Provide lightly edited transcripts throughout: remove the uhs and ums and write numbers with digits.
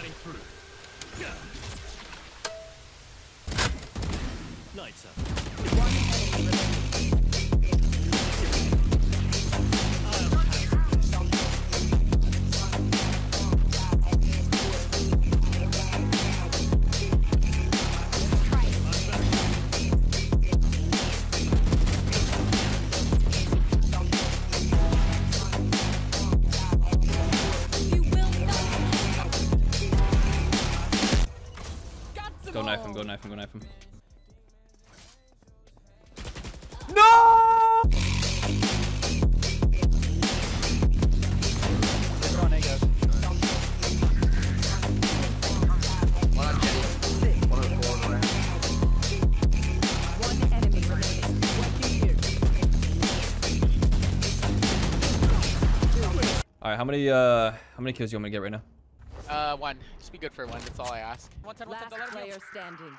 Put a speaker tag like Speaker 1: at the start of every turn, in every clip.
Speaker 1: Scanning through. Lights up.
Speaker 2: Go knife him, go knife him, go knife him.
Speaker 3: No!
Speaker 4: One enemy remaining.
Speaker 2: Alright, how many kills do you want me to get right now?
Speaker 5: One. Just be good for one. That's all I ask.
Speaker 4: Last player standing.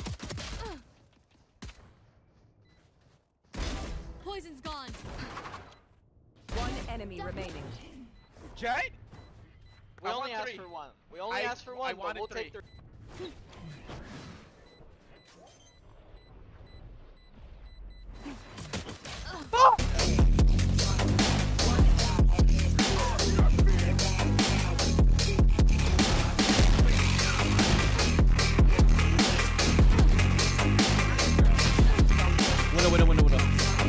Speaker 6: Poison's gone.
Speaker 4: One enemy remaining.
Speaker 5: Jade?
Speaker 7: We only asked for one. We only asked for one, but we'll take the.
Speaker 2: Window.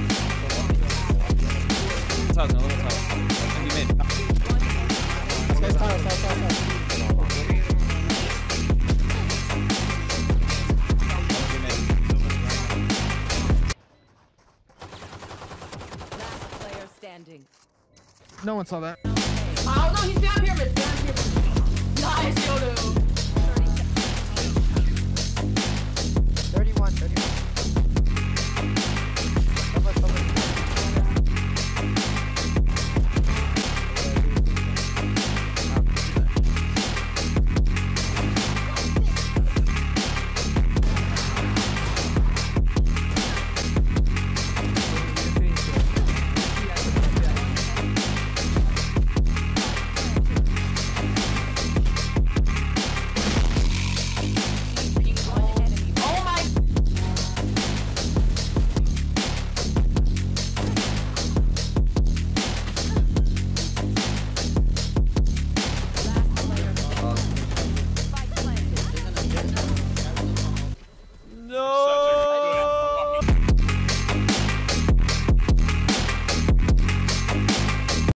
Speaker 2: Tower, no, little tower. Can be mid.
Speaker 3: This guy's tower.
Speaker 4: Last player standing.
Speaker 3: No one saw that.
Speaker 8: Oh no, he's down here,